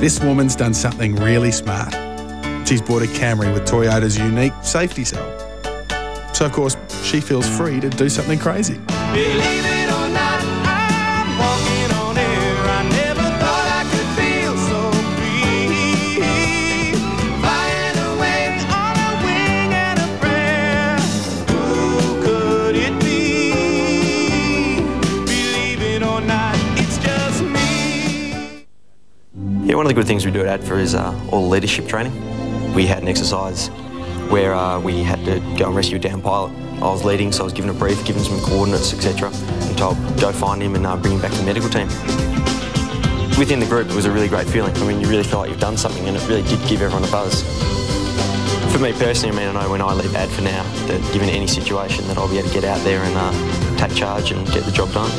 This woman's done something really smart. She's bought a Camry with Toyota's unique safety cell. So, of course, she feels free to do something crazy. Believe it or not, I'm walking on air. I never thought I could feel so free. Flying away on a wing and a prayer. Who could it be? Believe it or not, it's just me. Yeah, one of the good things we do at ADFA is all leadership training. We had an exercise where we had to go and rescue a downed pilot. I was leading, so I was given a brief, given some coordinates, etc., and told go find him and bring him back to the medical team. Within the group, it was a really great feeling. I mean, you really feel like you've done something, and it really did give everyone a buzz. For me personally, I mean, I know when I leave ADFA now, that given any situation, that I'll be able to get out there and take charge and get the job done.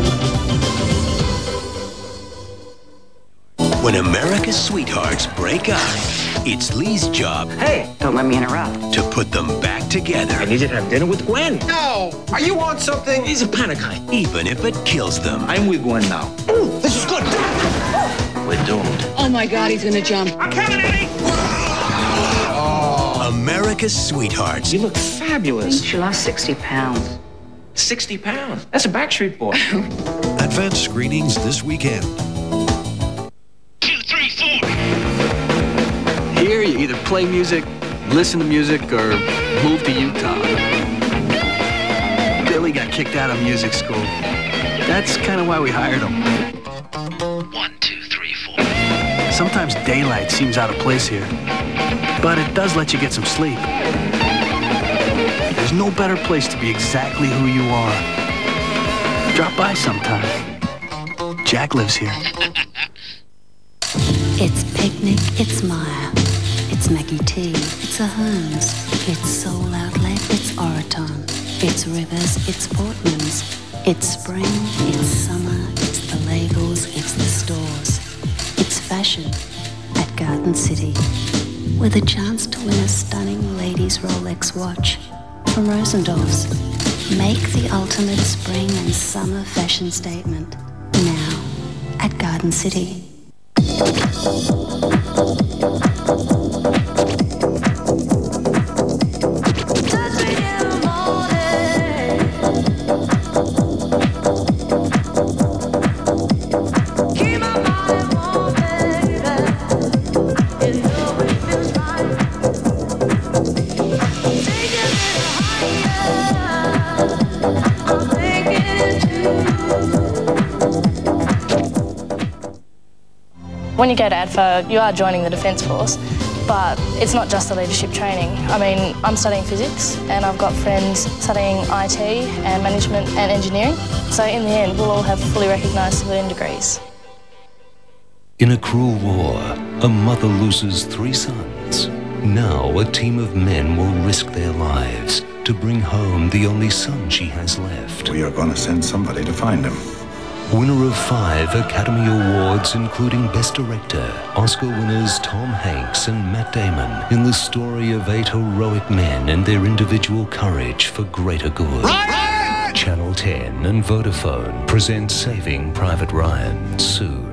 When America's sweethearts break up, it's Lee's job. Hey, don't let me interrupt. To put them back together. I need you to have dinner with Gwen. No! Are you on something? He's a panic guy. Even if it kills them. I'm with Gwen now. Ooh, this is good. We're doomed. Oh my God, he's gonna jump. I'm coming, Eddie! America's sweethearts. You look fabulous. She lost 60 pounds. 60 pounds. That's a Backstreet Boy. Advanced screenings this weekend. Here, you either play music, listen to music, or move to Utah. Billy got kicked out of music school. That's kind of why we hired him. 1, 2, 3, 4. Sometimes daylight seems out of place here, but it does let you get some sleep. There's no better place to be exactly who you are. Drop by sometime. Jack lives here. It's Picnic, it's Maya, it's Maggie T, it's a Holmes, it's Soul Outlet, it's Oraton, it's Rivers, it's Portman's, it's spring, it's summer, it's the labels, it's the stores, it's fashion at Garden City, with a chance to win a stunning ladies' Rolex watch from Rosendorf's. Make the ultimate spring and summer fashion statement now at Garden City. When you go to ADFA, you are joining the Defence Force, but it's not just the leadership training. I mean, I'm studying physics and I've got friends studying IT and management and engineering. So in the end, we'll all have fully recognised civilian degrees. In a cruel war, a mother loses 3 sons. Now a team of men will risk their lives to bring home the only son she has left. We are going to send somebody to find him. Winner of 5 Academy Awards, including Best Director, Oscar winners Tom Hanks and Matt Damon, in the story of 8 heroic men and their individual courage for greater good. Ryan! Channel 10 and Vodafone present Saving Private Ryan soon.